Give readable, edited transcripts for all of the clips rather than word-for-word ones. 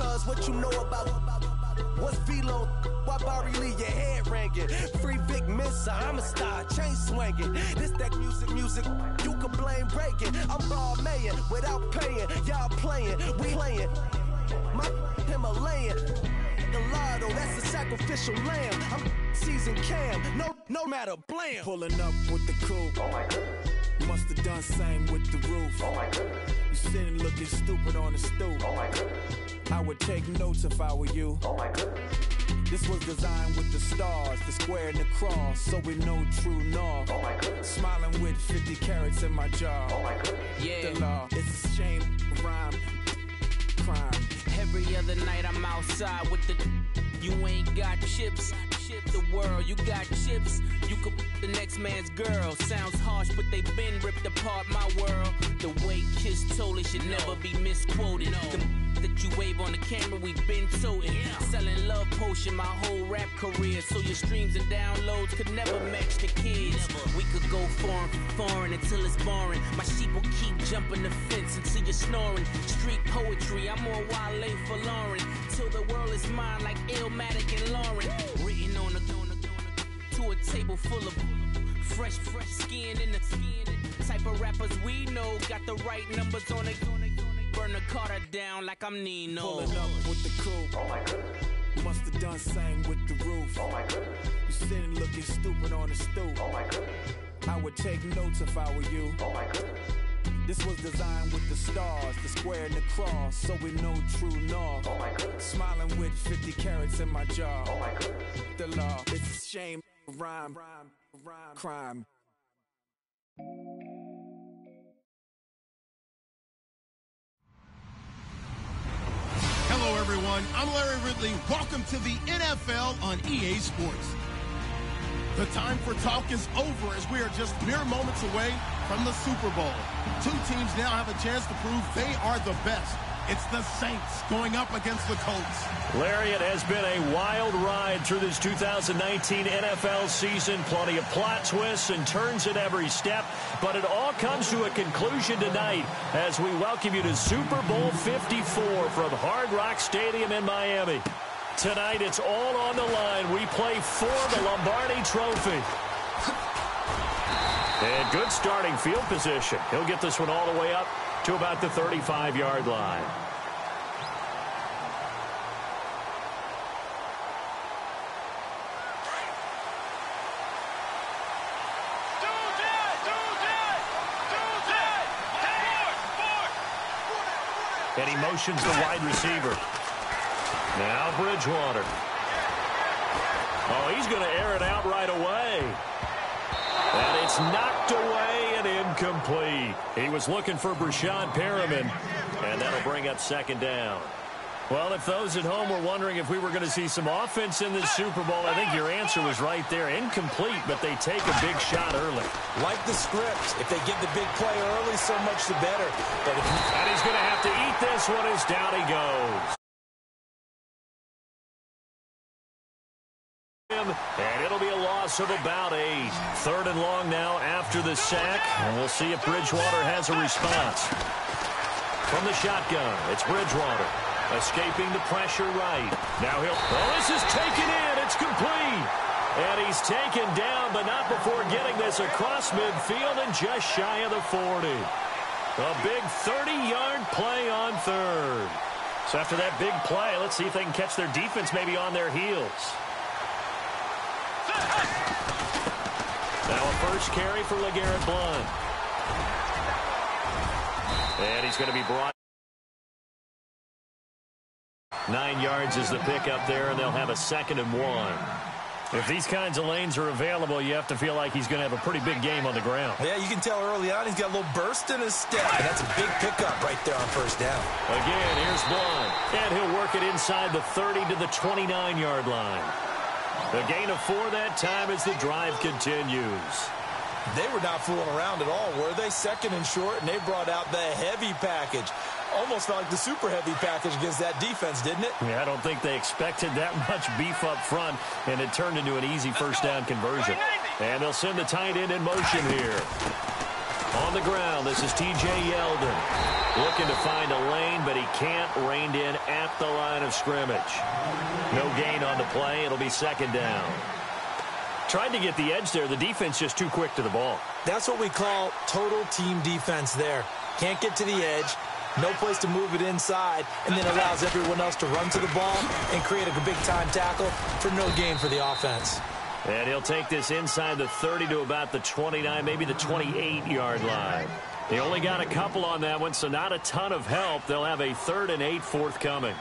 Buzz, what you know about? What's Velo? Why Barry Lee, your head ringing? Free Vic Mensa, I'm a star, chain swinging. This that music, you can blame Reagan. I'm Balmain without paying, y'all playing, we playing. My Himalayan, Gallardo, that's a sacrificial lamb. I'm seasoned Cam, no matter, blam. Pulling up with the coupe. Oh my goodness. Must have done same with the roof. Oh my goodness. You sitting looking stupid on the stoop. Oh my goodness. I would take notes if I were you. Oh my goodness. This was designed with the stars, the square and the cross, so we know true north. Oh my goodness. Smiling with 50 carats in my jaw. Oh my goodness. Yeah. The law, it's a shame, rhyme, crime. Every other night I'm outside with the you ain't got chips. The world, you got chips. You could the next man's girl. Sounds harsh, but they been ripped apart my world. The way Kiss told it should never be misquoted. The that you wave on the camera, we been toting. Selling love potion my whole rap career. So your streams and downloads could never match the kids. We could go foreign until it's boring. My sheep will keep jumping the fence until you're snoring. Street poetry, I'm more Wale for Lauren. Till the world is mine like Illmatic and Lauren. Written on to a table full of fresh skin in the type of rappers we know. Got the right numbers on it. Burn the Carter down like I'm Nino. Pulling up with the coupe. Oh my goodness. Must have done same with the roof. Oh my goodness. You sitting looking stupid on the stoop. Oh my goodness. I would take notes if I were you. Oh my goodness. This was designed with the stars, the square and the cross, so we know true north. Oh my goodness. Smiling with 50 carats in my jaw. Oh my goodness. The law, it's a shame, rhyme, crime. Hello, everyone. I'm Larry Ridley. Welcome to the NFL on EA Sports. The time for talk is over as we are just mere moments away from the Super Bowl. Two teams now have a chance to prove they are the best. It's the Saints going up against the Colts. Larry, it has been a wild ride through this 2019 NFL season. Plenty of plot twists and turns at every step. But it all comes to a conclusion tonight as we welcome you to Super Bowl 54 from Hard Rock Stadium in Miami. Tonight, it's all on the line. We play for the Lombardi Trophy. And good starting field position. He'll get this one all the way up to about the 35-yard line. And he motions the wide receiver. Now Bridgewater. Oh, he's going to air it out right away. And it's knocked away and incomplete. He was looking for Brashad Perriman, and that'll bring up second down. Well, if those at home were wondering if we were going to see some offense in this Super Bowl, I think your answer was right there. Incomplete, but they take a big shot early. Like the script. If they get the big play early, so much the better. But and he's going to have to eat this one as down he goes. And it'll be a loss of about 8. Third and long now after the sack. And we'll see if Bridgewater has a response. From the shotgun, it's Bridgewater. Escaping the pressure right. Now he'll... Oh, this is taken in. It's complete. And he's taken down, but not before getting this across midfield and just shy of the 40. A big 30-yard play on third. So after that big play, let's see if they can catch their defense maybe on their heels. Now a first carry for LeGarrette Blount. And he's going to be brought. 9 yards is the pickup there, and they'll have a 2nd and 1. If these kinds of lanes are available, you have to feel like he's going to have a pretty big game on the ground. Yeah, you can tell early on he's got a little burst in his step, and that's a big pickup right there on first down. Again, here's Blount, and he'll work it inside the 30 to the 29-yard line. The gain of 4 that time as the drive continues. They were not fooling around at all, were they? 2nd and short, and they brought out the heavy package. Almost felt like the super heavy package against that defense, didn't it? Yeah, I don't think they expected that much beef up front, and it turned into an easy first down conversion. And they'll send the tight end in motion here. On On the ground, this is T.J. Yeldon. Looking to find a lane, but he can't. Reined in at the line of scrimmage. No gain on the play. It'll be second down. Tried to get the edge there. The defense just too quick to the ball. That's what we call total team defense there. Can't get to the edge. No place to move it inside, and then allows everyone else to run to the ball and create a big-time tackle for no gain for the offense. And he'll take this inside the 30 to about the 29, maybe the 28-yard line. They only got a couple on that one, so not a ton of help. They'll have a 3rd and 8 forthcoming.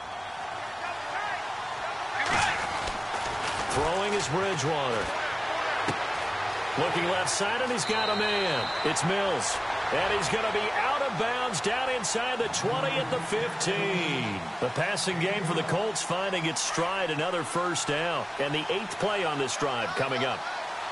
Throwing is Bridgewater. Looking left side, and he's got a man. It's Mills. And he's going to be out of bounds down inside the 20 at the 15. The passing game for the Colts finding its stride, another first down. And the 8th play on this drive coming up.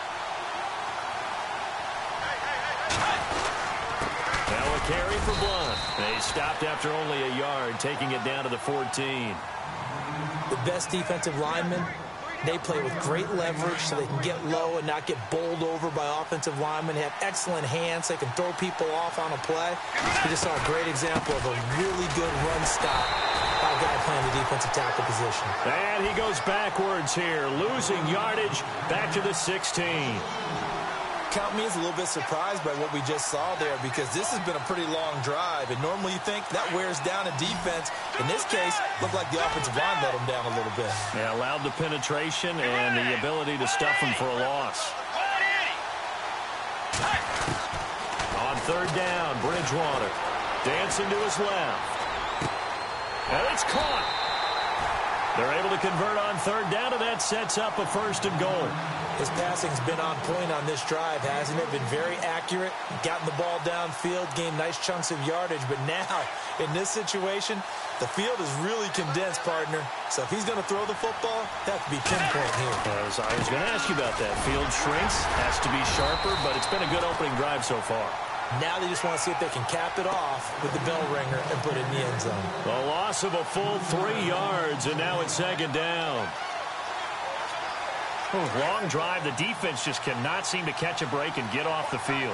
Now a carry for Blunt. He stopped after only a yard, taking it down to the 14. The best defensive linemen, they play with great leverage so they can get low and not get bowled over by offensive linemen. They have excellent hands. They can throw people off on a play. We just saw a great example of a really good run stop by a guy playing the defensive tackle position. And he goes backwards here, losing yardage back to the 16. Count me as a little bit surprised by what we just saw there, because this has been a pretty long drive, and normally you think that wears down a defense. In this case, looked like the offensive line let them down a little bit. Yeah, allowed the penetration and the ability to stuff them for a loss. On 3rd down, Bridgewater dancing to his left. And it's caught. They're able to convert on 3rd down, and that sets up a 1st and goal. His passing's been on point on this drive, hasn't it? Been very accurate, gotten the ball downfield, gained nice chunks of yardage. But now, in this situation, the field is really condensed, partner. So if he's going to throw the football, that have to be pinpoint here. I was going to ask you about that. Field shrinks, has to be sharper, but it's been a good opening drive so far. Now they just want to see if they can cap it off with the bell ringer and put it in the end zone. A loss of a full 3 yards, and now it's 2nd down. Long drive. The defense just cannot seem to catch a break and get off the field.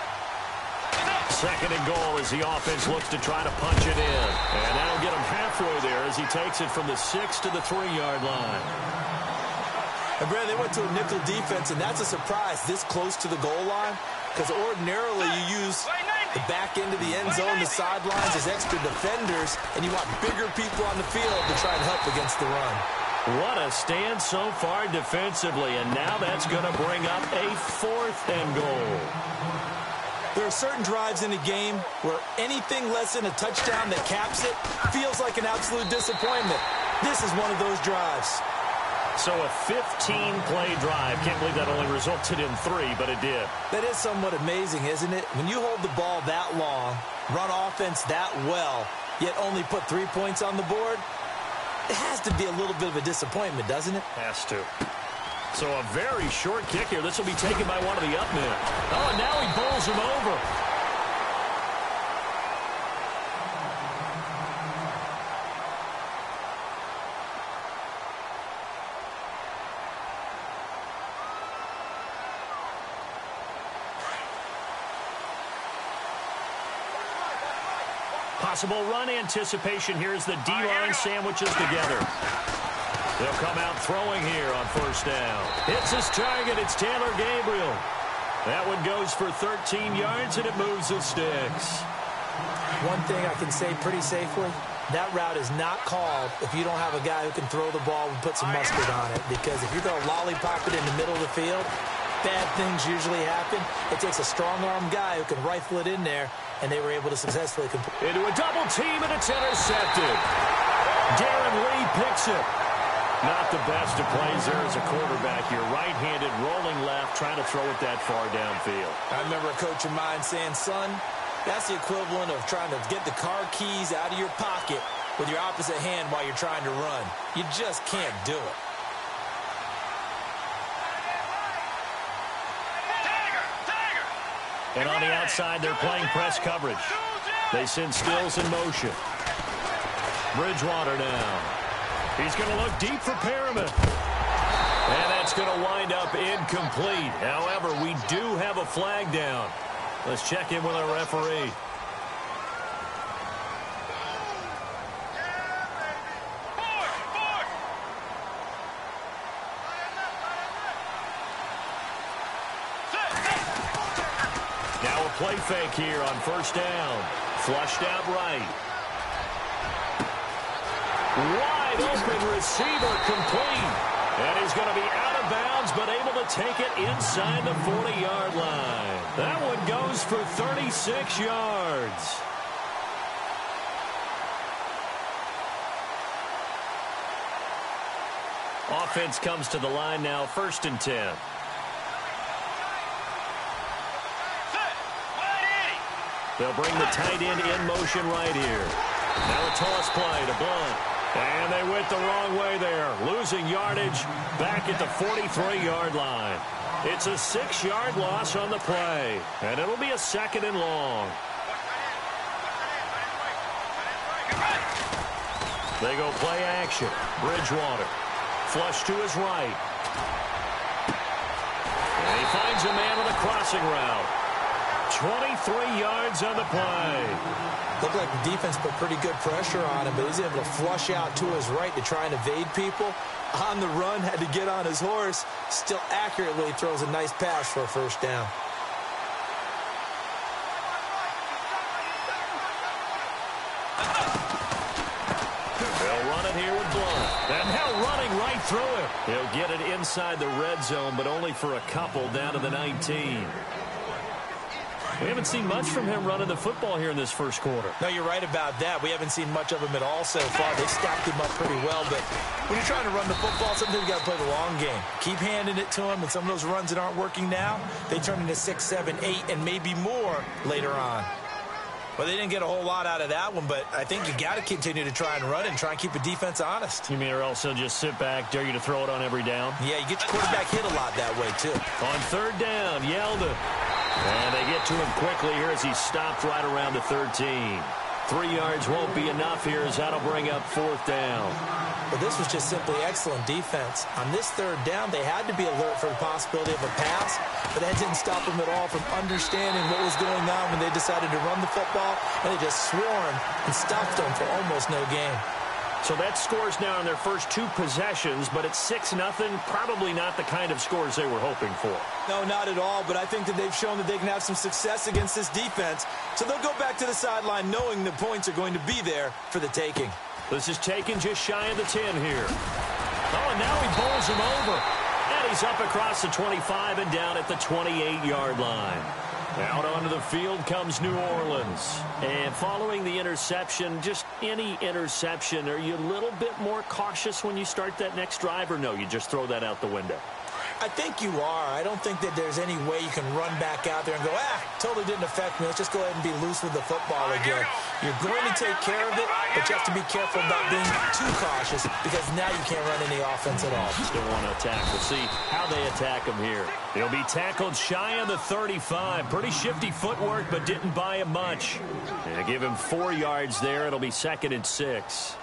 2nd and goal as the offense looks to try to punch it in. And that'll get him halfway there as he takes it from the 6 to the 3-yard line. And, Brad, they went to a nickel defense, and that's a surprise this close to the goal line, because ordinarily you use the back end of the end zone, the sidelines as extra defenders, and you want bigger people on the field to try and help against the run. What a stand so far defensively, and now that's going to bring up a 4th and goal. There are certain drives in a game where anything less than a touchdown that caps it feels like an absolute disappointment. This is one of those drives. So a 15-play drive. Can't believe that only resulted in 3, but it did. That is somewhat amazing, isn't it? When you hold the ball that long, run offense that well, yet only put 3 points on the board, it has to be a little bit of a disappointment, doesn't it? Has to. So a very short kick here. This will be taken by one of the up men. Oh, and now he bowls him over. Possible run anticipation here as the D-line sandwiches together. They'll come out throwing here on 1st down. Hits his target. It's Taylor Gabriel. That one goes for 13 yards, and it moves the sticks. One thing I can say pretty safely, that route is not called if you don't have a guy who can throw the ball and put some mustard on it. Because if you're going to lollipop it in the middle of the field, bad things usually happen. It takes a strong-arm guy who can rifle it in there, and they were able to successfully complete. Into a double team, and it's intercepted. Darren Lee picks it. Not the best of plays there as a quarterback. You're right-handed, rolling left, trying to throw it that far downfield. I remember a coach of mine saying, son, that's the equivalent of trying to get the car keys out of your pocket with your opposite hand while you're trying to run. You just can't do it. And on the outside, they're playing press coverage. They send Stills in motion. Bridgewater now. He's going to look deep for Perriman. And that's going to wind up incomplete. However, we do have a flag down. Let's check in with our referee. Now a play fake here on first down. Flushed out right. Wide open receiver complete. And he's going to be out of bounds, but able to take it inside the 40-yard line. That one goes for 36 yards. Offense comes to the line now, 1st and 10. They'll bring the tight end in motion right here. Now a toss play to Blunt. And they went the wrong way there, losing yardage back at the 43-yard line. It's a 6-yard loss on the play, and it'll be a 2nd and long. They go play action. Bridgewater. Flush to his right. And he finds a man with a crossing route. 23 yards on the play. Looked like the defense put pretty good pressure on him, but he's able to flush out to his right to try and evade people. On the run, had to get on his horse. Still accurately throws a nice pass for a 1st down. They'll run it here with Blunt. And now running right through it. He'll get it inside the red zone, but only for a couple down to the 19. We haven't seen much from him running the football here in this first quarter. No, you're right about that. We haven't seen much of him at all so far. They stacked him up pretty well, but when you're trying to run the football, sometimes you got to play the long game. Keep handing it to him, and some of those runs that aren't working now, they turn into 6, 7, 8, and maybe more later on. Well, they didn't get a whole lot out of that one, but I think you got to continue to try and run and try and keep a defense honest. You mean or else they'll just sit back, dare you to throw it on every down? Yeah, you get your quarterback hit a lot that way, too. On 3rd down, Yeldon. And they get to him quickly here as he's stopped right around the 13. 3 yards won't be enough here as that'll bring up 4th down. But this was just simply excellent defense. On this 3rd down, they had to be alert for the possibility of a pass, but that didn't stop them at all from understanding what was going on when they decided to run the football, and they just swarmed and stopped them for almost no gain. So that scores now in their first 2 possessions, but it's 6-0. Probably not the kind of scores they were hoping for. No, not at all, but I think that they've shown that they can have some success against this defense. So they'll go back to the sideline knowing the points are going to be there for the taking. This is taken just shy of the 10 here. Oh, and now he bowls him over. And he's up across the 25 and down at the 28-yard line. Out onto the field comes New Orleans. And following the interception, just any interception, are you a little bit more cautious when you start that next drive, or no, you just throw that out the window? I think you are. I don't think that there's any way you can run back out there and go, totally didn't affect me. Let's just go ahead and be loose with the football again. You're going to take care of it, but you have to be careful about being too cautious because now you can't run any offense at all. Still want to attack. We'll see how they attack him here. He'll be tackled shy of the 35. Pretty shifty footwork, but didn't buy him much. And give him 4 yards there. It'll be 2nd and 6.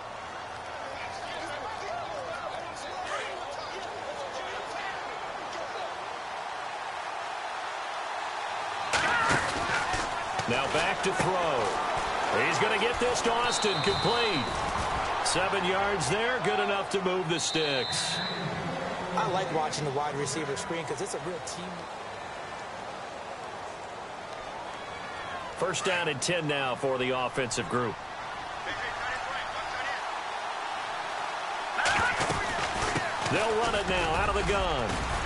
Now back to throw. He's going to get this to Austin, complete. 7 yards there, good enough to move the sticks. I like watching the wide receiver screen because it's a real team. 1st down and 10 now for the offensive group. They'll run it now out of the gun.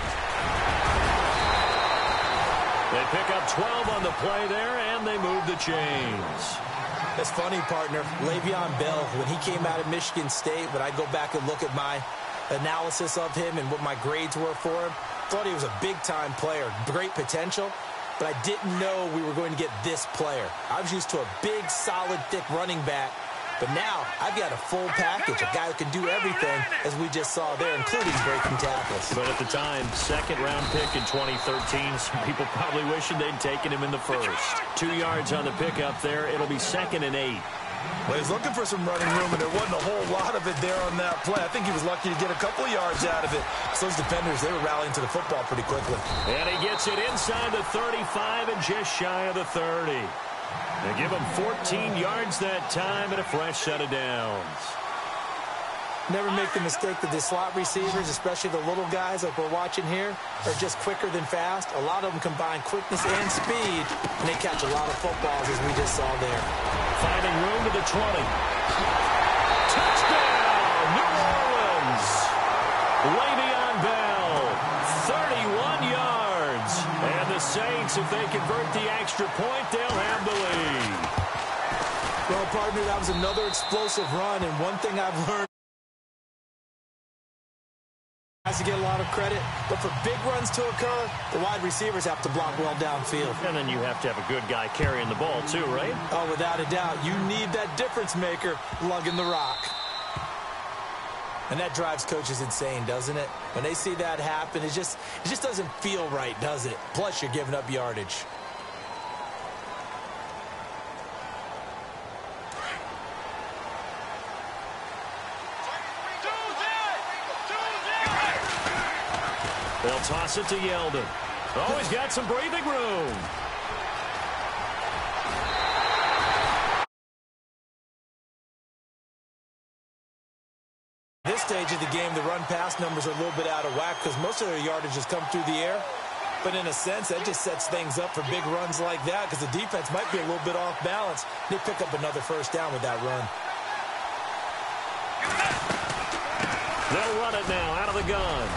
They pick up 12 on the play there, and they move the chains. It's funny, partner. Le'Veon Bell, when he came out of Michigan State, when I go back and look at my analysis of him and what my grades were for him, thought he was a big-time player, great potential, but I didn't know we were going to get this player. I was used to a big, solid, thick running back, but now I've got a full package, a guy who can do everything, as we just saw there, including breaking tackles. But at the time, 2nd-round pick in 2013, some people probably wishing they'd taken him in the 1st. 2 yards on the pickup there. It'll be 2nd and 8. Well, he's looking for some running room, and there wasn't a whole lot of it there on that play. I think he was lucky to get a couple of yards out of it. So those defenders, they were rallying to the football pretty quickly. And he gets it inside the 35 and just shy of the 30. They give him 14 yards that time and a fresh set of downs. Never make the mistake that the slot receivers, especially the little guys like we're watching here, are just quicker than fast. A lot of them combine quickness and speed, and they catch a lot of footballs, as we just saw there. Finding room to the 20. Touchdown, New Orleans. Le'Veon Bell, 31 yards. And the Saints, if they convert the extra point, they'll have the lead. Well, partner, that was another explosive run, and one thing I've learned has to get a lot of credit, but for big runs to occur, the wide receivers have to block well downfield. And then you have to have a good guy carrying the ball too, right? Oh, without a doubt. You need that difference maker lugging the rock. And that drives coaches insane, doesn't it? When they see that happen, it just doesn't feel right, does it? Plus, you're giving up yardage. They'll toss it to Yeldon. Oh, he's got some breathing room. This stage of the game, the run-pass numbers are a little bit out of whack because most of their yardage has come through the air. But in a sense, that just sets things up for big runs like that because the defense might be a little bit off balance. They pick up another first down with that run. They'll run it now out of the gun.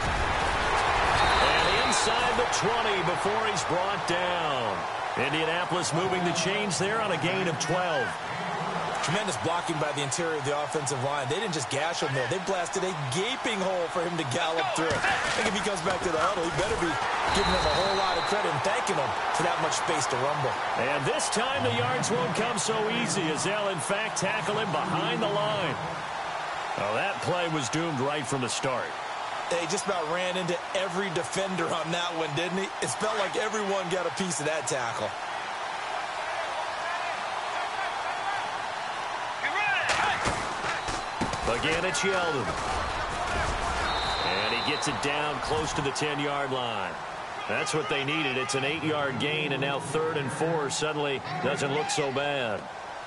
Inside the 20 before he's brought down. Indianapolis moving the chains there on a gain of 12. Tremendous blocking by the interior of the offensive line. They didn't just gash him there. They blasted a gaping hole for him to gallop through. I think if he comes back to the huddle, he better be giving them a whole lot of credit and thanking them for that much space to rumble. And this time the yards won't come so easy as they'll, in fact, tackle him behind the line. Well, that play was doomed right from the start. They just about ran into every defender on that one, didn't he? It felt like everyone got a piece of that tackle. Again, it's Yeldon. And he gets it down close to the 10-yard line. That's what they needed. It's an 8-yard gain, and now 3rd and 4 suddenly doesn't look so bad.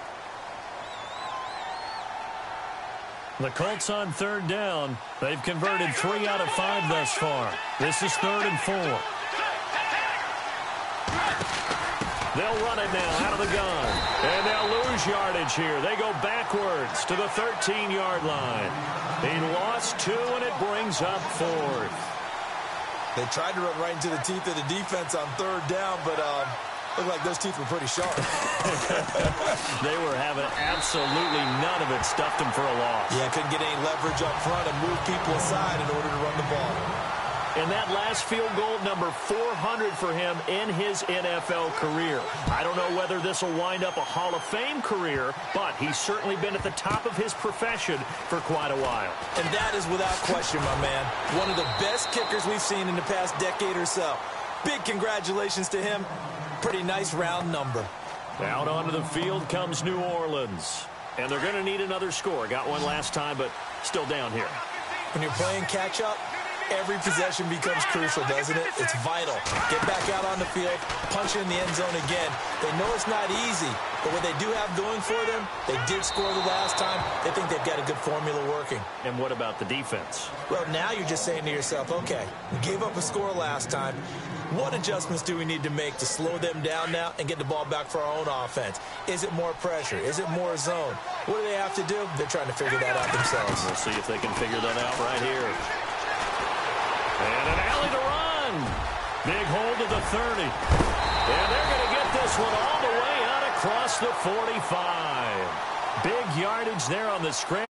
The Colts on 3rd down. They've converted 3 out of 5 thus far. This is 3rd and 4. They'll run it now out of the gun. And they'll lose yardage here. They go backwards to the 13-yard line. He lost 2, and it brings up 4th. They tried to run right into the teeth of the defense on 3rd down, but looked like those teeth were pretty sharp. They were having absolutely none of it. Stuffed him for a loss. Yeah, couldn't get any leverage up front and move people aside in order to run the ball. And that last field goal, number 400 for him in his NFL career. I don't know whether this will wind up a Hall of Fame career, but he's certainly been at the top of his profession for quite a while. And that is without question, my man. One of the best kickers we've seen in the past decade or so. Big congratulations to him. Pretty nice round number. Out onto the field comes New Orleans. And they're going to need another score. Got one last time, but still down here. When you're playing catch-up, every possession becomes crucial, doesn't it? It's vital. Get back out on the field, punch it in the end zone again. They know it's not easy, but what they do have going for them, they did score the last time. They think they've got a good formula working. And what about the defense? Well, now you're just saying to yourself, okay, we gave up a score last time. What adjustments do we need to make to slow them down now and get the ball back for our own offense? Is it more pressure? Is it more zone? What do they have to do? They're trying to figure that out themselves. We'll see if they can figure that out right here. And an alley to run. Big hold to the 30. And they're going to get this one all the way out across the 45. Big yardage there on the scramble.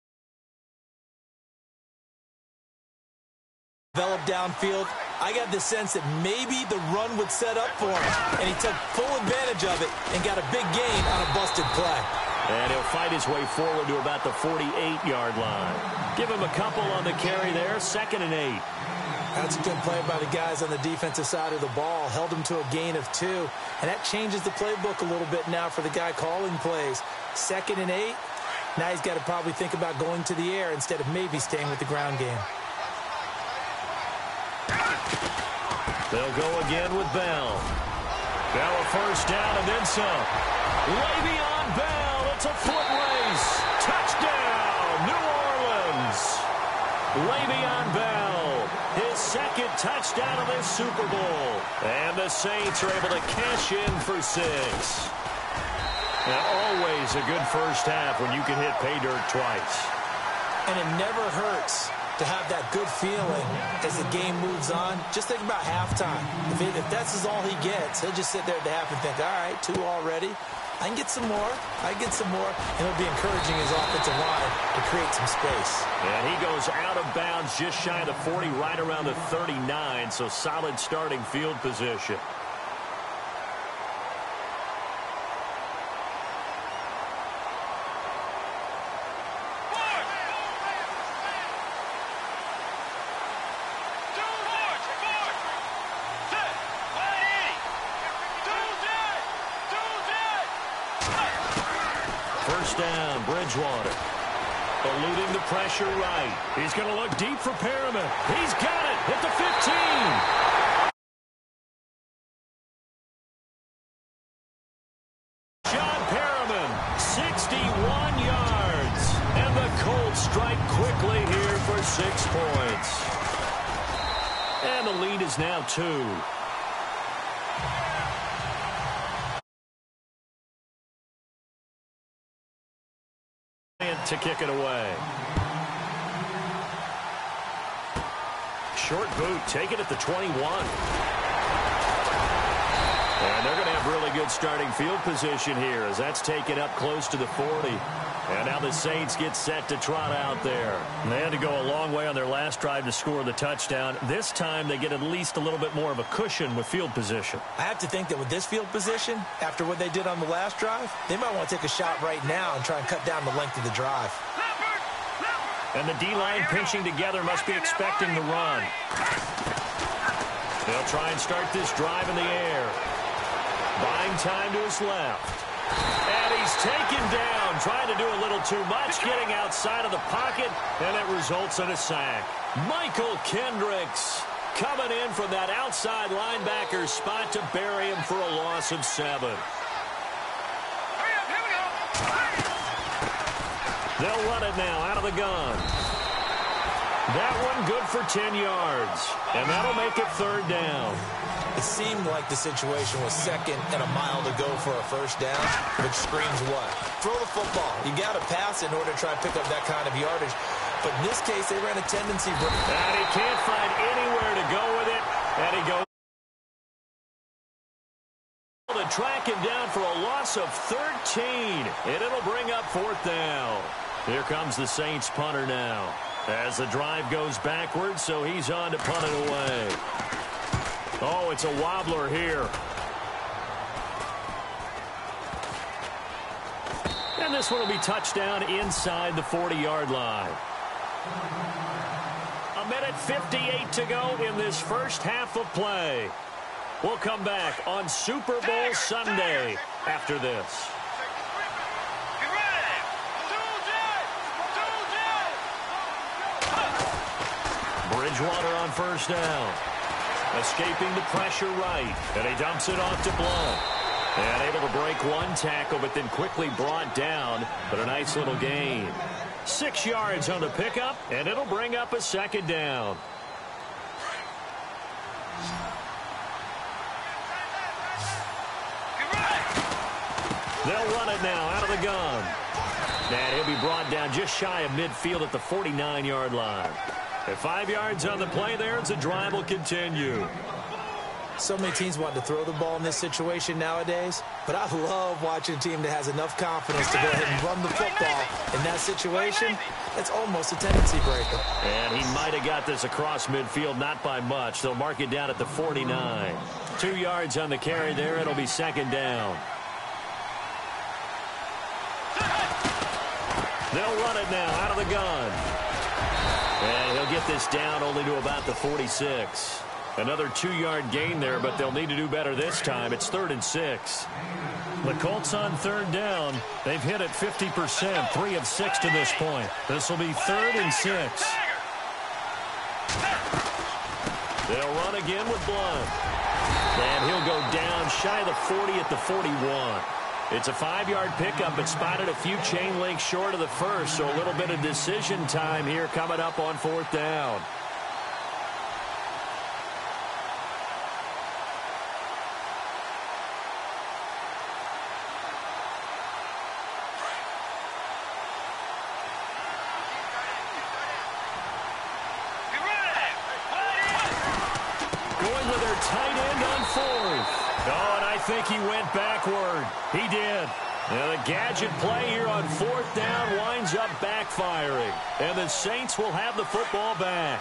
Developed downfield. I got the sense that maybe the run would set up for him, and he took full advantage of it and got a big gain on a busted play. And he'll fight his way forward to about the 48-yard line. Give him a couple on the carry there, 2nd and 8. That's a good play by the guys on the defensive side of the ball. Held them to a gain of 2. And that changes the playbook a little bit now for the guy calling plays. 2nd and 8. Now he's got to probably think about going to the air instead of maybe staying with the ground game. They'll go again with Bell. Bell a first down and then some. Le'Veon Bell. It's a foot race. Touchdown, New Orleans. Le'Veon Bell, his 2nd touchdown of this Super Bowl. And the Saints are able to cash in for 6. Now, always a good first half when you can hit pay dirt twice. And it never hurts to have that good feeling as the game moves on. Just think about halftime. If that's all he gets, he'll just sit there at the half and think, all right, 2 already. I can get some more. I can get some more. And it'll be encouraging his offensive line to create some space. And he goes out of bounds just shy of the 40, right around the 39. So solid starting field position. First down, Bridgewater. Eluding the pressure right. He's going to look deep for Perriman. He's got it at the 15. John Perriman, 61 yards. And the Colts strike quickly here for 6 points. And the lead is now 2. To kick it away. Short boot, take it at the 21. And they're going to have really good starting field position here as that's taken up close to the 40. And now the Saints get set to trot out there. And they had to go a long way on their last drive to score the touchdown. This time they get at least a little bit more of a cushion with field position. I have to think that with this field position, after what they did on the last drive, they might want to take a shot right now and try and cut down the length of the drive. And the D-line pinching together must be expecting the run. They'll try and start this drive in the air. Buying time to his left. And he's taken down, trying to do a little too much, getting outside of the pocket, and it results in a sack. Michael Kendricks coming in from that outside linebacker spot to bury him for a loss of 7. They'll run it now out of the gun. That one good for 10 yards, and that'll make it 3rd down. It seemed like the situation was 2nd and a mile to go for a first down, which screams what? Throw the football. You got to pass in order to try to pick up that kind of yardage. But in this case, they ran a tendency. And he can't find anywhere to go with it, and he goes to track him down for a loss of 13, and it'll bring up 4th down. Here comes the Saints punter now as the drive goes backwards, so he's on to punt it away. Oh, it's a wobbler here. And this one will be touchdown inside the 40-yard line. 1:58 to go in this first half of play. We'll come back on Super Bowl Sunday after this. Bridgewater on first down. Escaping the pressure right. And he dumps it off to Blount. And able to break one tackle, but then quickly brought down. But a nice little gain. 6 yards on the pickup, and it'll bring up a 2nd down. They'll run it now out of the gun. And he'll be brought down just shy of midfield at the 49-yard line. At 5 yards on the play there, as the drive will continue. So many teams want to throw the ball in this situation nowadays, but I love watching a team that has enough confidence to go ahead and run the football. In that situation, it's almost a tendency breaker. And he might have got this across midfield, not by much. They'll mark it down at the 49. 2 yards on the carry there. It'll be 2nd down. They'll run it now out of the gun. And he'll get this down only to about the 46. Another 2-yard gain there, but they'll need to do better this time. It's 3rd and 6. The Colts on 3rd down. They've hit it 50%, 3 of 6 to this point. This will be 3rd and 6. They'll run again with Blount. And he'll go down shy of the 40 at the 41. It's a 5-yard pickup, but spotted a few chain links short of the first, so a little bit of decision time here coming up on 4th down. Going with their tight end on 4th. Oh, and I think he went backward. He did. And the gadget play here on 4th down winds up backfiring. And the Saints will have the football back.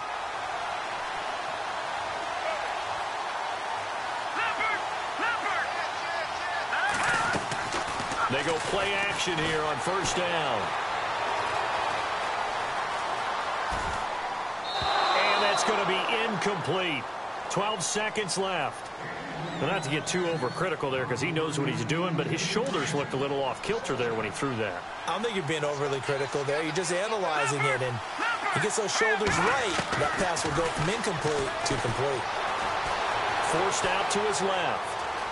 They go play action here on 1st down. And that's going to be incomplete. 12 seconds left. Well, not to get too overcritical there because he knows what he's doing, but his shoulders looked a little off kilter there when he threw that. I don't think you're being overly critical there. You're just analyzing it, and he gets those shoulders right. That pass will go from incomplete to complete. Forced out to his left.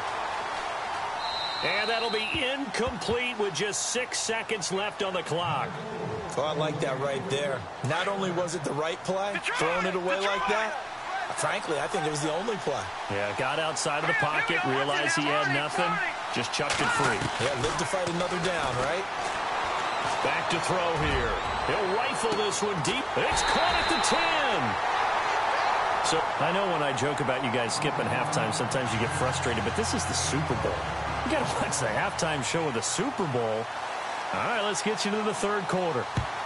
And that'll be incomplete with just 6 seconds left on the clock. Oh, I like that right there. Not only was it the right play, throwing it away like that, frankly, I think it was the only play. Yeah, got outside of the pocket, realized he had nothing, just chucked it free. Yeah, live to fight another down, right? Back to throw here. He'll rifle this one deep. It's caught at the 10. So I know when I joke about you guys skipping halftime, sometimes you get frustrated, but this is the Super Bowl. You got to watch the halftime show of the Super Bowl. All right, let's get you to the 3rd quarter.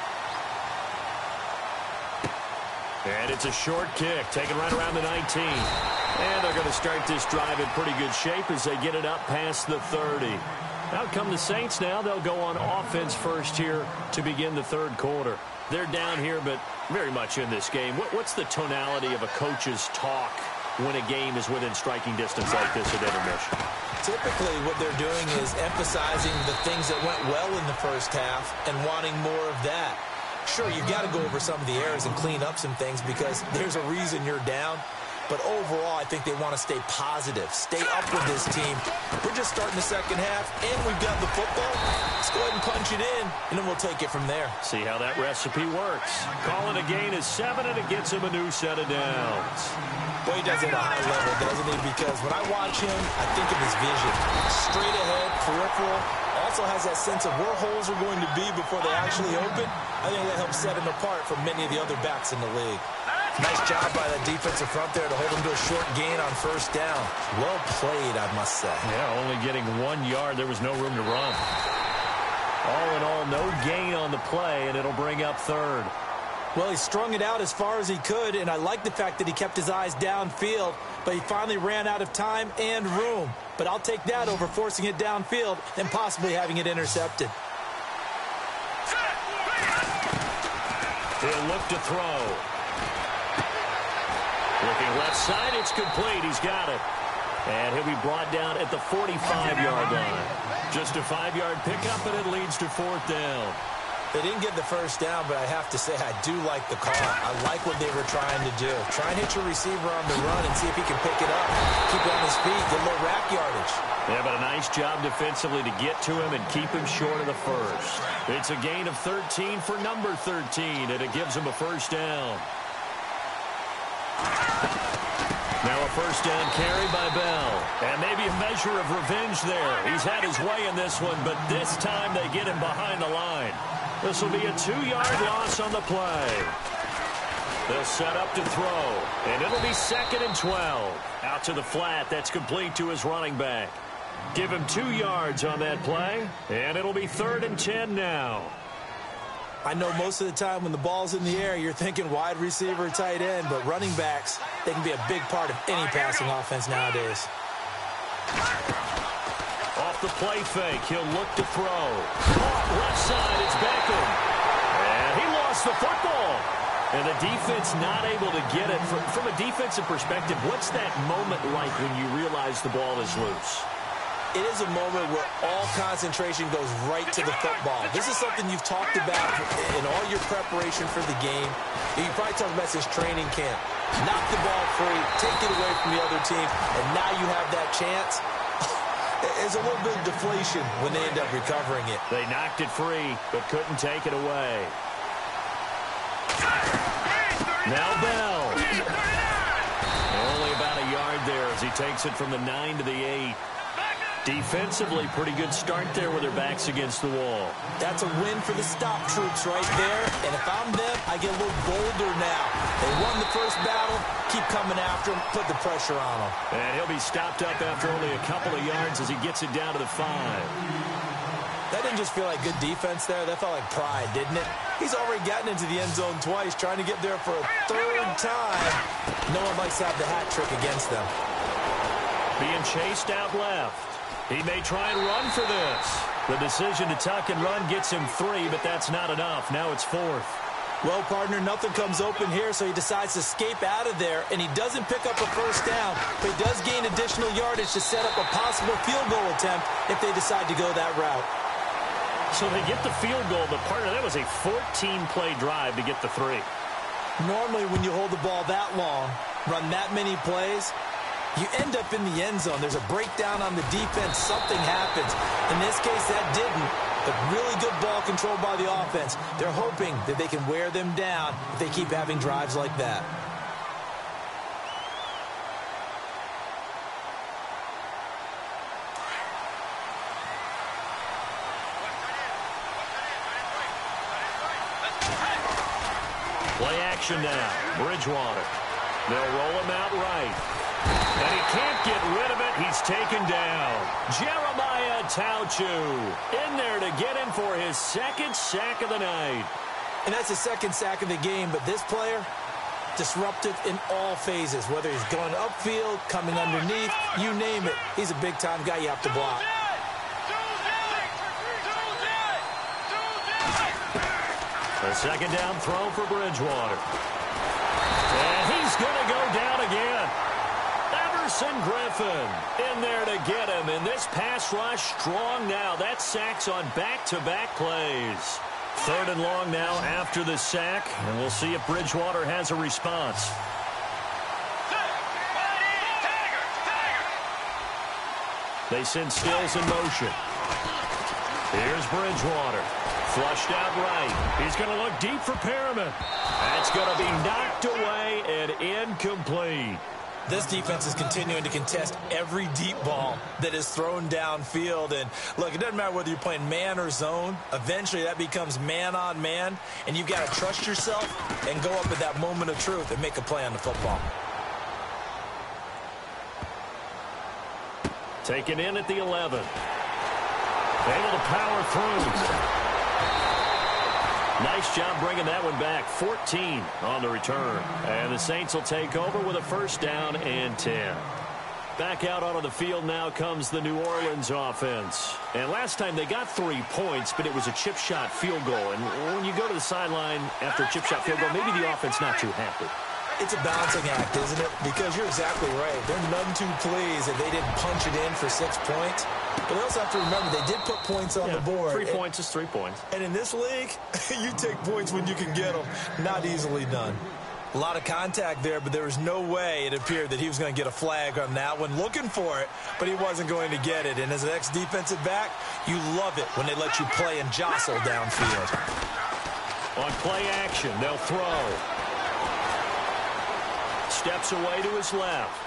And it's a short kick, taken right around the 19. And they're going to start this drive in pretty good shape as they get it up past the 30. Out come the Saints now. They'll go on offense first here to begin the 3rd quarter. They're down here, but very much in this game. What's the tonality of a coach's talk when a game is within striking distance like this at intermission? Typically, what they're doing is emphasizing the things that went well in the first half and wanting more of that. Sure, you've got to go over some of the errors and clean up some things because there's a reason you're down. But overall, I think they want to stay positive, stay up with this team. We're just starting the second half, and we've got the football. Let's go ahead and punch it in, and then we'll take it from there. See how that recipe works. Calling a gain is 7, and it gets him a new set of downs. Well, he does it at a high level, doesn't he? Because when I watch him, I think of his vision. Straight ahead, peripheral. Also has that sense of where holes are going to be before they actually open. I think that helps set him apart from many of the other backs in the league. Nice job by the defensive front there to hold him to a short gain on 1st down. Well played, I must say. Yeah, only getting 1 yard. There was no room to run. All in all, no gain on the play, and it'll bring up 3rd. Well, he strung it out as far as he could, and I like the fact that he kept his eyes downfield, but he finally ran out of time and room. But I'll take that over forcing it downfield and possibly having it intercepted. He'll look to throw. Looking left side, it's complete. He's got it. And he'll be brought down at the 45-yard line. Just a 5-yard pickup, and it leads to 4th down. They didn't get the first down, but I have to say I do like the call. I like what they were trying to do. Try and hit your receiver on the run and see if he can pick it up. Keep it on his feet, get a little rack yardage. Yeah, but a nice job defensively to get to him and keep him short of the first. It's a gain of 13 for number 13, and it gives him a 1st down. Now a 1st down carry by Bell. And maybe a measure of revenge there. He's had his way in this one, but this time they get him behind the line. This will be a 2-yard loss on the play. They'll set up to throw, and it'll be 2nd and 12. Out to the flat. That's complete to his running back. Give him 2 yards on that play, and it'll be 3rd and 10 now. I know most of the time when the ball's in the air, you're thinking wide receiver, tight end, but running backs, they can be a big part of any passing offense nowadays. Off the play fake, he'll look to throw. Caught left side, it's Beckham. And he lost the football. And the defense not able to get it. From a defensive perspective, what's that moment like when you realize the ball is loose? It is a moment where all concentration goes right to the football. This is something you've talked about in all your preparation for the game. You probably talked about since training camp. Knock the ball free, take it away from the other team, and now you have that chance. There's a little bit of deflation when they end up recovering it. They knocked it free, but couldn't take it away. Now Bell. Only about a yard there as he takes it from the 9 to the 8. Defensively, pretty good start there with their backs against the wall. That's a win for the stop troops right there. And if I'm them, I get a little bolder now. They won the first battle. Keep coming after him. Put the pressure on him. And he'll be stopped up after only a couple of yards as he gets it down to the 5. That didn't just feel like good defense there. That felt like pride, didn't it? He's already gotten into the end zone twice, trying to get there for a third time. No one likes to have the hat trick against them. Being chased out left. He may try and run for this. The decision to tuck and run gets him 3, but that's not enough. Now it's 4th. Well, partner, nothing comes open here, so he decides to escape out of there, and he doesn't pick up a first down, but he does gain additional yardage to set up a possible field goal attempt if they decide to go that route. So they get the field goal, but partner, that was a 14-play drive to get the 3. Normally, when you hold the ball that long, run that many plays, you end up in the end zone. There's a breakdown on the defense. Something happens. In this case, that didn't. But really good ball control by the offense. They're hoping that they can wear them down if they keep having drives like that. Play action now. Bridgewater. They'll roll him out right. And he can't get rid of it. He's taken down. Jeremiah Tauchu in there to get him for his 2nd sack of the night. And that's the 2nd sack of the game, but this player, disruptive in all phases, whether he's going upfield, coming underneath, you name it. He's a big-time guy you have to block. A 2nd down throw for Bridgewater. And he's going to go down again. Everson Griffin in there to get him. And this pass rush strong now. That sack's on back-to-back plays. 3rd and long now after the sack. And we'll see if Bridgewater has a response. They send Stills in motion. Here's Bridgewater. Flushed out right. He's going to look deep for Perriman. That's going to be knocked away and incomplete. This defense is continuing to contest every deep ball that is thrown downfield. And, look, it doesn't matter whether you're playing man or zone. Eventually, that becomes man-on-man. And you've got to trust yourself and go up at that moment of truth and make a play on the football. Taken in at the 11. Able to power through. Nice job bringing that one back. 14 on the return. And the Saints will take over with a 1st down and 10. Back out onto the field now comes the New Orleans offense. And last time they got 3 points, but it was a chip shot field goal. And when you go to the sideline after a chip shot field goal, maybe the offense not too happy. It's a balancing act, isn't it? Because you're exactly right. They're none too pleased that they didn't punch it in for 6 points. But they also have to remember they did put points on the board. 3 points is 3 points. And in this league, you take points when you can get them. Not easily done. A lot of contact there, but there was no way it appeared that he was going to get a flag on that one. Looking for it, but he wasn't going to get it. And as an ex-defensive back, you love it when they let you play and jostle downfield. On play action, they'll throw. Steps away to his left.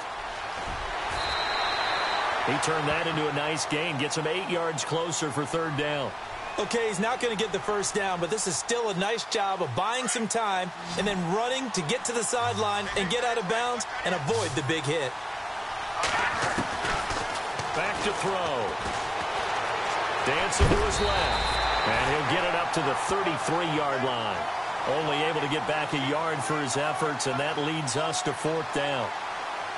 He turned that into a nice gain. Gets him 8 yards closer for 3rd down. Okay, he's not going to get the 1st down, but this is still a nice job of buying some time and then running to get to the sideline and get out of bounds and avoid the big hit. Back to throw. Dancing to his left. And he'll get it up to the 33-yard line. Only able to get back a yard for his efforts, and that leads us to 4th down.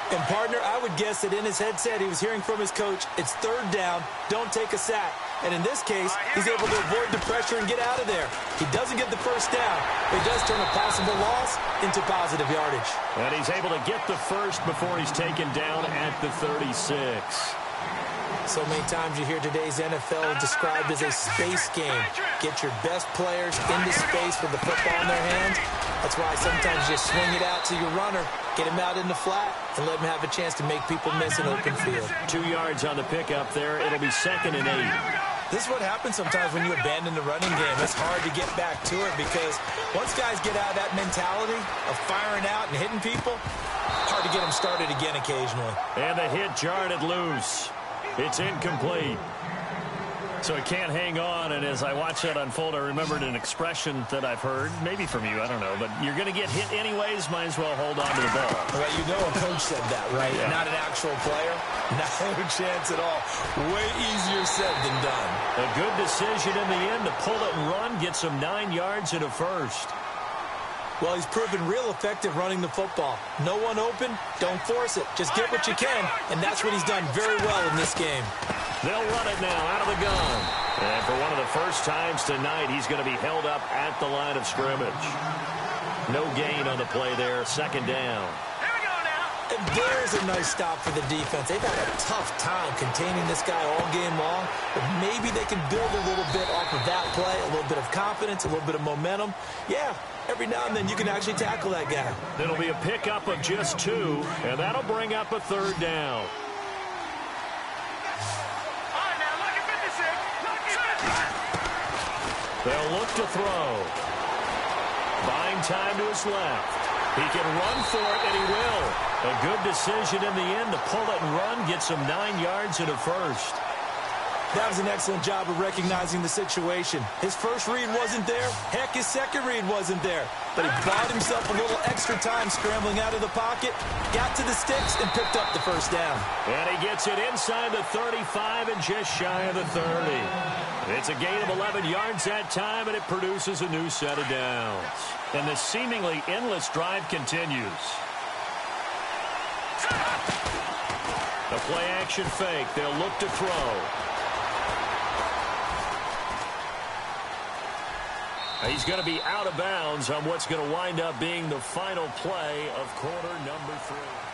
And, partner, I would guess that in his headset he was hearing from his coach, it's third down, don't take a sack. And in this case, he's able to avoid the pressure and get out of there. He doesn't get the first down, but he does turn a possible loss into positive yardage. And he's able to get the first before he's taken down at the 36. So many times you hear today's NFL described as a space game. Get your best players into space with the football in their hands. That's why sometimes you swing it out to your runner, get him out in the flat, and let him have a chance to make people miss an open field. 2 yards on the pickup there. It'll be 2nd and 8. This is what happens sometimes when you abandon the running game. It's hard to get back to it because once guys get out of that mentality of firing out and hitting people, hard to get them started again occasionally. And the hit jarred it loose. It's incomplete. So it can't hang on, and as I watch that unfold, I remembered an expression that I've heard, maybe from you, I don't know, but you're going to get hit anyways, might as well hold on to the ball. Well, you know a coach said that, right? Yeah. Not an actual player. No chance at all. Way easier said than done. A good decision in the end to pull it and run, get some 9 yards and a first. Well, he's proven real effective running the football. No one open, don't force it. Just get what you can, and that's what he's done very well in this game. They'll run it now out of the gun. And for one of the first times tonight, he's going to be held up at the line of scrimmage. No gain on the play there, 2nd down. And there's a nice stop for the defense. They've had a tough time containing this guy all game long, but maybe they can build a little bit off of that play, a little bit of confidence, a little bit of momentum. Yeah, every now and then you can actually tackle that guy. It'll be a pickup of just 2, and that'll bring up a 3rd down. They'll look to throw. Buying time to his left. He can run for it, and he will. A good decision in the end to pull it and run, get some 9 yards and a first. That was an excellent job of recognizing the situation. His first read wasn't there. Heck, his second read wasn't there. But he bought himself a little extra time scrambling out of the pocket, got to the sticks, and picked up the first down. And he gets it inside the 35 and just shy of the 30. It's a gain of 11 yards that time, and it produces a new set of downs. And the seemingly endless drive continues. The play-action fake. They'll look to throw. He's going to be out of bounds on what's going to wind up being the final play of quarter number 3.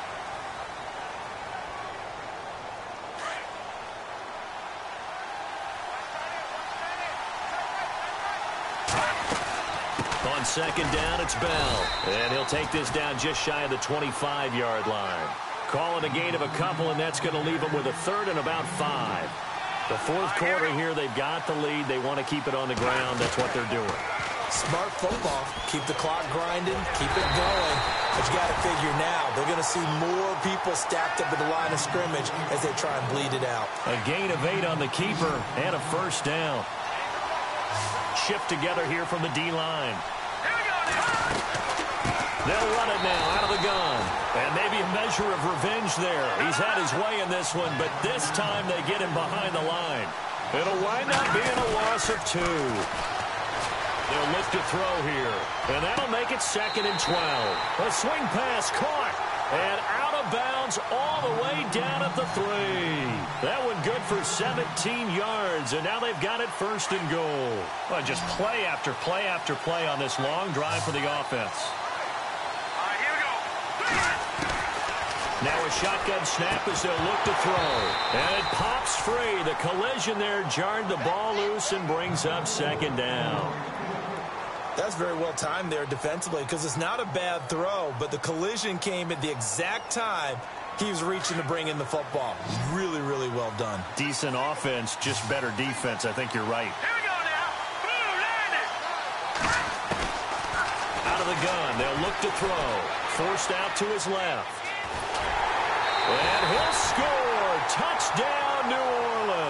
On 2nd down, it's Bell. And he'll take this down just shy of the 25-yard line. Calling a gain of a couple, and that's going to leave them with a 3rd and about 5. The 4th quarter here, they've got the lead. They want to keep it on the ground. That's what they're doing. Smart football. Keep the clock grinding. Keep it going. But you got to figure now, they're going to see more people stacked up at the line of scrimmage as they try and bleed it out. A gain of 8 on the keeper and a first down. Shift together here from the D-line. They'll run it now out of the gun. And maybe a measure of revenge there. He's had his way in this one, but this time they get him behind the line. It'll wind up being a loss of 2. They'll look to throw here. And that'll make it 2nd and 12. A swing pass caught. And out of bounds all the way down at the 3. That one good for 17 yards. And now they've got it 1st and goal. Well, just play after play after play on this long drive for the offense. Now a shotgun snap as they'll look to throw. And it pops free. The collision there jarred the ball loose and brings up 2nd down. That's very well timed there defensively because it's not a bad throw, but the collision came at the exact time he was reaching to bring in the football. Really, really well done. Decent offense, just better defense. I think you're right. Here we go now. Boom, landed. Out of the gun, they'll look to throw. Forced out to his left. And he'll score. Touchdown, New Orleans.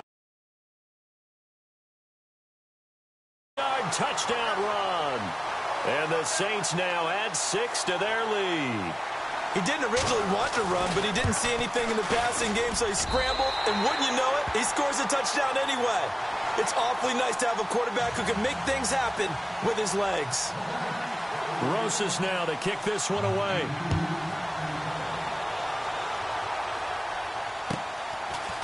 Touchdown run. And the Saints now add 6 to their lead. He didn't originally want to run, but he didn't see anything in the passing game, so he scrambled, and wouldn't you know it, he scores a touchdown anyway. It's awfully nice to have a quarterback who can make things happen with his legs. Rosas now to kick this one away.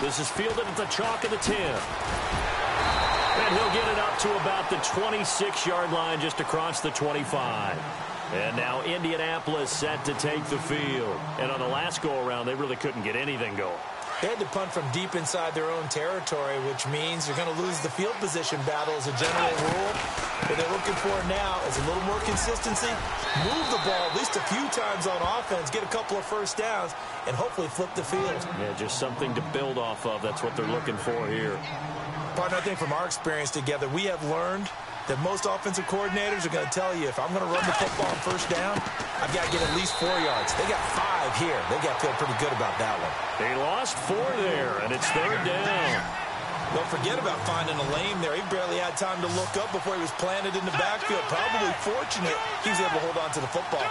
This is fielded at the chalk of the 10. And he'll get it up to about the 26-yard line, just across the 25. And now Indianapolis set to take the field. And on the last go-around, they really couldn't get anything going. They had to punt from deep inside their own territory, which means you're going to lose the field position battle as a general rule. What they're looking for now is a little more consistency, move the ball at least a few times on offense, get a couple of first downs, and hopefully flip the field. Yeah, just something to build off of. That's what they're looking for here. Partner, I think from our experience together, we have learned that most offensive coordinators are going to tell you, if I'm going to run the football on first down, I've got to get at least 4 yards. They got 5 here. They got to feel pretty good about that one. They lost 4 there, and it's third down. Don't forget about finding a lane there. He barely had time to look up before he was planted in the backfield. Probably fortunate he was able to hold on to the football.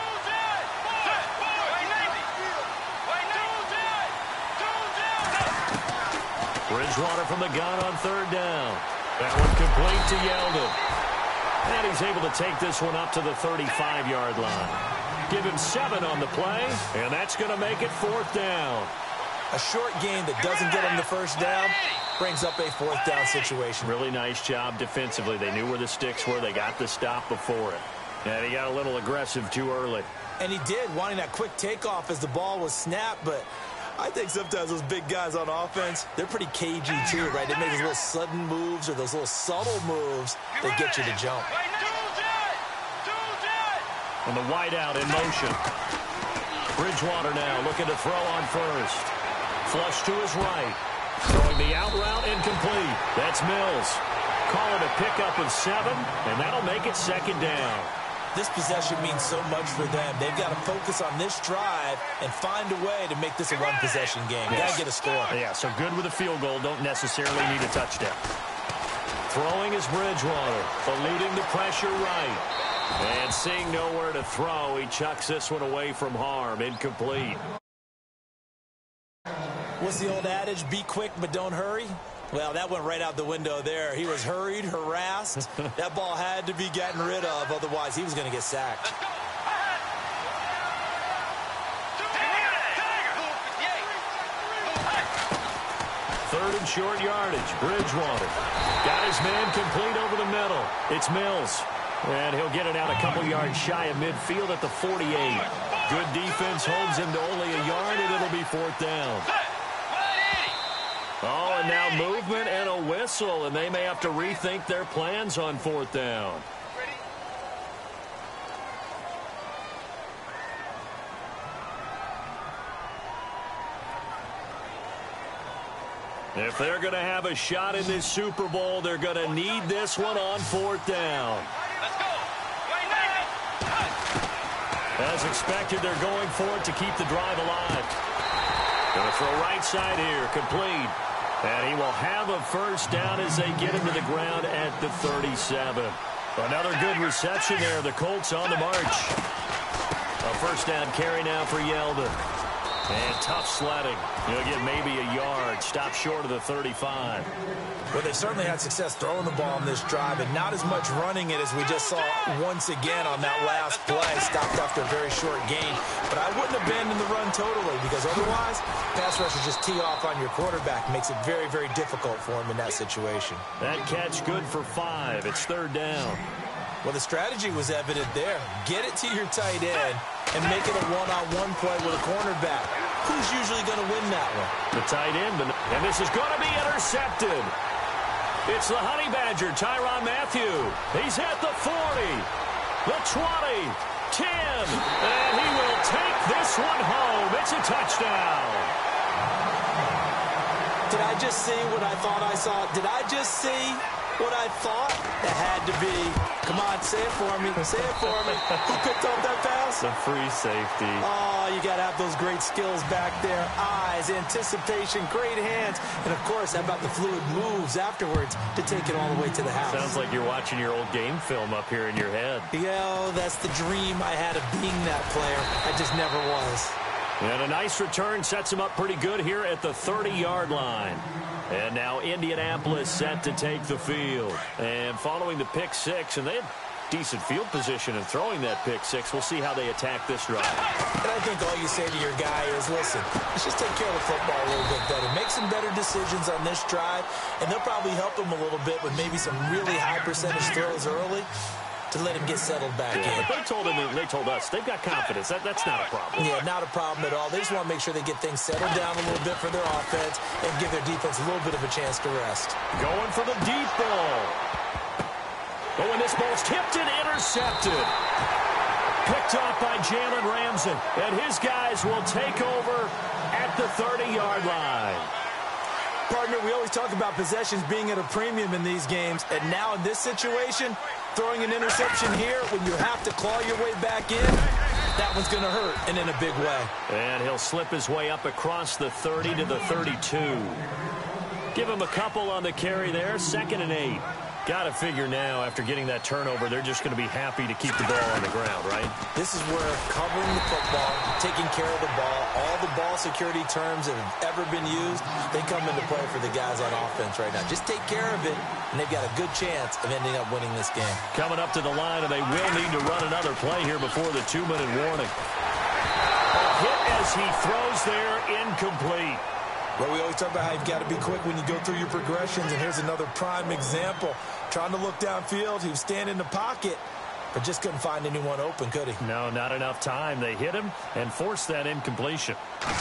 Bridgewater from the gun on third down. That one complete to Yeldon. And he's able to take this one up to the 35-yard line. Give him 7 on the play, and that's going to make it fourth down. A short gain that doesn't get him the first down brings up a fourth down situation. Really nice job defensively. They knew where the sticks were. They got the stop before it. And he got a little aggressive too early. And he did, wanting that quick takeoff as the ball was snapped, but I think sometimes those big guys on offense, they're pretty cagey too, right? They make those little sudden moves or those little subtle moves that get you to jump. And the wideout in motion. Bridgewater now looking to throw on first. Flush to his right. Throwing the out route incomplete. That's Mills. Call it a pickup of 7, and that'll make it second down. This possession means so much for them. They've got to focus on this drive and find a way to make this a one-possession game. Yes. Got to get a score. Yeah, so good with a field goal. Don't necessarily need a touchdown. Throwing is Bridgewater. Eluding the pressure right. And seeing nowhere to throw, he chucks this one away from harm. Incomplete. What's the old adage? Be quick, but don't hurry. Well, that went right out the window there. He was hurried, harassed. That ball had to be gotten rid of, otherwise he was going to get sacked. Third and short yardage. Bridgewater got his man complete over the middle. It's Mills. And he'll get it out a couple yards shy of midfield at the 48. Good defense holds him to only a yard, and it'll be fourth down. Oh, and now movement and a whistle, and they may have to rethink their plans on fourth down. If they're going to have a shot in this Super Bowl, they're going to need this one on fourth down. As expected, they're going for it to keep the drive alive. Going to throw right side here, complete. And he will have a first down as they get him to the ground at the 37. Another good reception there. The Colts on the march. A first down carry now for Yeldon. And tough sledding. He'll get maybe a yard. Stop short of the 35. Well, they certainly had success throwing the ball on this drive, and not as much running it as we just saw once again on that last play. Stopped after a very short gain. But I wouldn't abandon the run totally, because otherwise, pass rushers just tee off on your quarterback. Makes it very, very difficult for him in that situation. That catch good for 5. It's third down. Well, the strategy was evident there. Get it to your tight end and make it a one-on-one play with a cornerback. Who's usually going to win that one? The tight end, and this is going to be intercepted. It's the Honey Badger, Tyrann Mathieu. He's at the 40, the 20, 10, and he will take this one home. It's a touchdown. Did I just see what I thought I saw? Did I just see what I thought? It had to be. Come on, say it for me. Say it for me. Who picked up that pass? The free safety. Oh, you got to have those great skills back there. Eyes, anticipation, great hands. And, of course, how about the fluid moves afterwards to take it all the way to the house? Sounds like you're watching your old game film up here in your head. Yeah, that's the dream I had of being that player. I just never was. And a nice return sets him up pretty good here at the 30-yard line. And now Indianapolis set to take the field. And following the pick six, and they had decent field position in throwing that pick six. We'll see how they attack this drive. And I think all you say to your guy is, listen, let's just take care of the football a little bit better. Make some better decisions on this drive, and they'll probably help him a little bit with maybe some really high percentage throws early to let him get settled back in. But they told us they've got confidence. That's not a problem. Yeah, not a problem at all. They just want to make sure they get things settled down a little bit for their offense and give their defense a little bit of a chance to rest. Going for the deep ball. Oh, and this ball's tipped and intercepted. Picked off by Jalen Ramsey. And his guys will take over at the 30-yard line. Partner, we always talk about possessions being at a premium in these games. And now in this situation, throwing an interception here when you have to claw your way back in, that one's going to hurt, and in a big way. And he'll slip his way up across the 30 to the 32. Give him a couple on the carry there, 2nd and 8. Got to figure now, after getting that turnover, they're just going to be happy to keep the ball on the ground, right? This is where covering the football, taking care of the ball, all the ball security terms that have ever been used, they come into play for the guys on offense right now. Just take care of it, and they've got a good chance of ending up winning this game. Coming up to the line, and they will need to run another play here before the 2-minute warning. A hit as he throws there, incomplete. Well, we always talk about how you've got to be quick when you go through your progressions, and here's another prime example. Trying to look downfield, he was standing in the pocket, but just couldn't find anyone open, could he? No, not enough time. They hit him and forced that incompletion.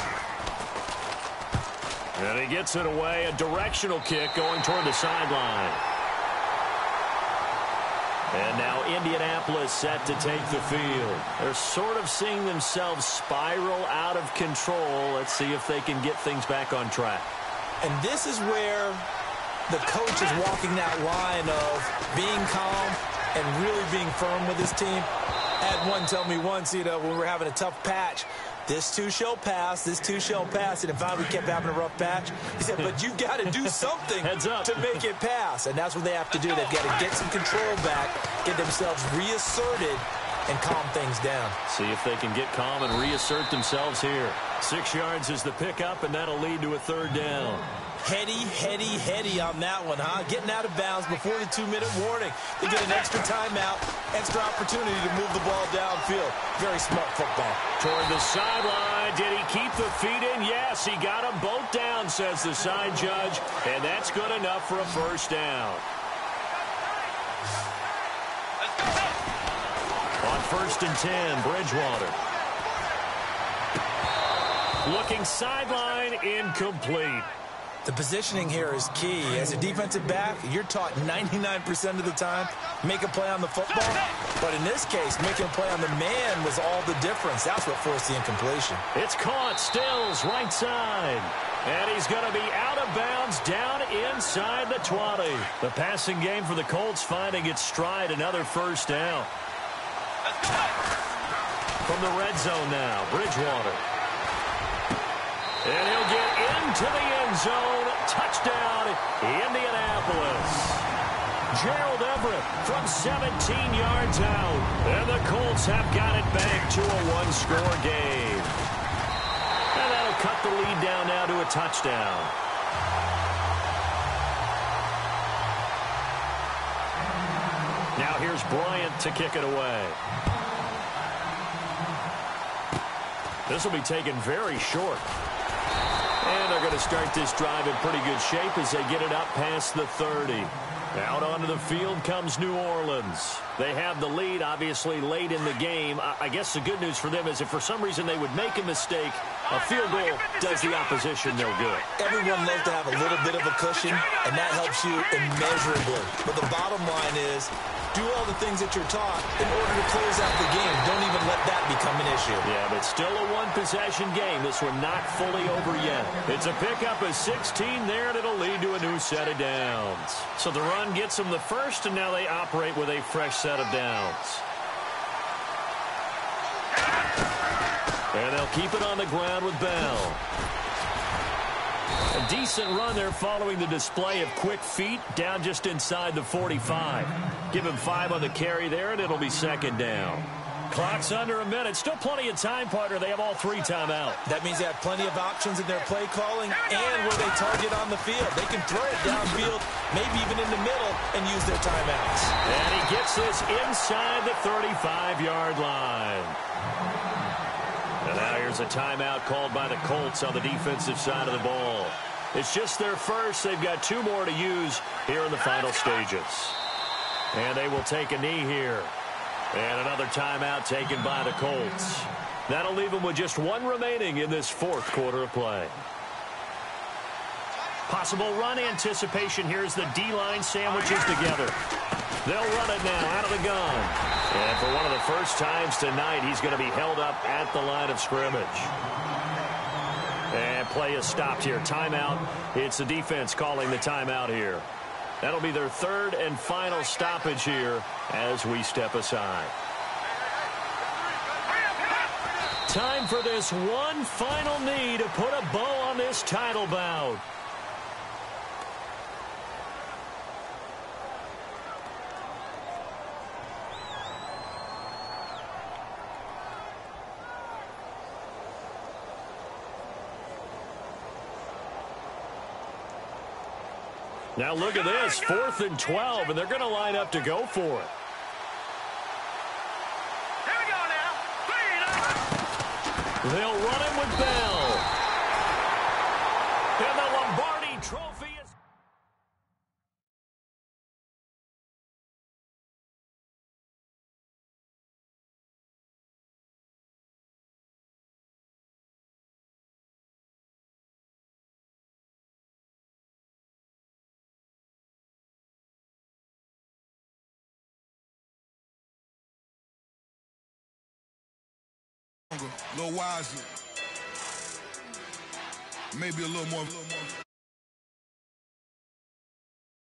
And he gets it away, a directional kick going toward the sideline. And now Indianapolis set to take the field. They're sort of seeing themselves spiral out of control. Let's see if they can get things back on track. And this is where the coach is walking that line of being calm and really being firm with his team. I had one tell me once, when we were having a tough patch, this too shall pass, this too shall pass. And if we kept having a rough patch, he said, but you got to do something to make it pass. And that's what they have to do. They've got to get some control back, get themselves reasserted, and calm things down. See if they can get calm and reassert themselves here. 6 yards is the pickup, and that'll lead to a 3rd down. Heady on that one, huh? Getting out of bounds before the 2-minute warning. They get an extra timeout, extra opportunity to move the ball downfield. Very smart football. Toward the sideline. Did he keep the feet in? Yes, he got them both down, says the side judge. And that's good enough for a 1st down. On 1st and 10, Bridgewater. Looking sideline, incomplete. The positioning here is key. As a defensive back, you're taught 99% of the time, make a play on the football. But in this case, making a play on the man was all the difference. That's what forced the incompletion. It's caught. Stills, right side. And he's going to be out of bounds down inside the 20. The passing game for the Colts finding its stride. Another 1st down. From the red zone now, Bridgewater. And he'll get into the end zone. Touchdown, Indianapolis. Gerald Everett from 17 yards out. And the Colts have got it back to a 1-score game. And that'll cut the lead down now to a touchdown. Now here's Bryant to kick it away. This will be taken very short. And they're going to start this drive in pretty good shape as they get it up past the 30. Out onto the field comes New Orleans. They have the lead, obviously, late in the game. I guess the good news for them is if for some reason they would make a mistake, a field goal does the opposition no good. Everyone loves to have a little bit of a cushion, and that helps you immeasurably. But the bottom line is, do all the things that you're taught in order to close out the game. Don't even let that become an issue. Yeah, but still a one-possession game. This one not fully over yet. It's a pickup of 16 there, and it'll lead to a new set of downs. So the run gets them the first, and now they operate with a fresh set of downs. And they'll keep it on the ground with Bell. A decent run there following the display of quick feet down just inside the 45. Give him 5 on the carry there, and it'll be 2nd down. Clock's under a minute. Still plenty of time, partner. They have all 3 timeouts. That means they have plenty of options in their play calling and where they target on the field. They can throw it downfield, maybe even in the middle, and use their timeouts. And he gets this inside the 35-yard line. And now there's a timeout called by the Colts on the defensive side of the ball. It's just their first. They've got 2 more to use here in the final stages. And they will take a knee here. And another timeout taken by the Colts. That'll leave them with just 1 remaining in this 4th quarter of play. Possible run anticipation. Here's the D-line sandwiches together. They'll run it now out of the gun. And for one of the first times tonight, he's going to be held up at the line of scrimmage. And play is stopped here. Timeout. It's the defense calling the timeout here. That'll be their 3rd and final stoppage here as we step aside. Time for this one final knee to put a bow on this title bout. Now look at this, 4th and 12, and they're going to line up to go for it. Here we go now. They'll run it with Bell. And the Lombardi Trophy is... A little wiser. Maybe a little more.